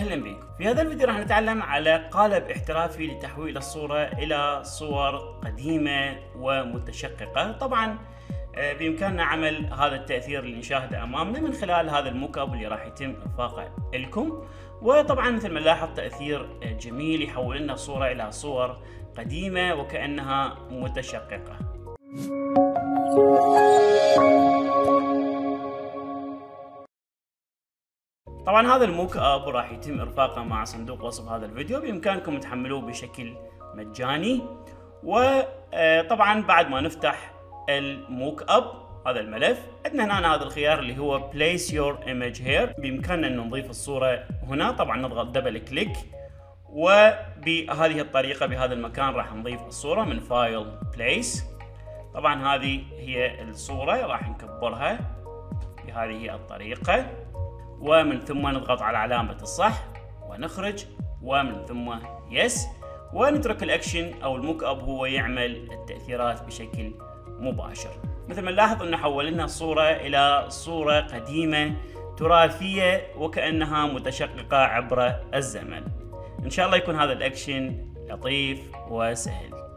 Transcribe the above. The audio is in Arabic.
اهلا بكم. في هذا الفيديو راح نتعلم على قالب احترافي لتحويل الصورة الى صور قديمة ومتشققة. طبعا بامكاننا عمل هذا التأثير اللي نشاهده امامنا من خلال هذا الموك اب اللي راح يتم ارفاقه لكم. وطبعا مثل ما نلاحظ تأثير جميل يحول لنا الصورة الى صور قديمة وكأنها متشققة. طبعا هذا الموك اب راح يتم ارفاقه مع صندوق وصف هذا الفيديو، بامكانكم تحملوه بشكل مجاني. وطبعا بعد ما نفتح الموك اب هذا الملف عندنا هنا هذا الخيار اللي هو place your image here. بامكاننا ان نضيف الصورة هنا، طبعا نضغط دبل كليك وبهذه الطريقة بهذا المكان راح نضيف الصورة من فايل place. طبعا هذه هي الصورة، راح نكبرها بهذه الطريقة ومن ثم نضغط على علامة الصح ونخرج ومن ثم يس، ونترك الاكشن او الموك اب هو يعمل التأثيرات بشكل مباشر. مثل ما نلاحظ انه حول لنا الصورة الى صورة قديمة تراثية وكأنها متشققة عبر الزمن. ان شاء الله يكون هذا الاكشن لطيف وسهل.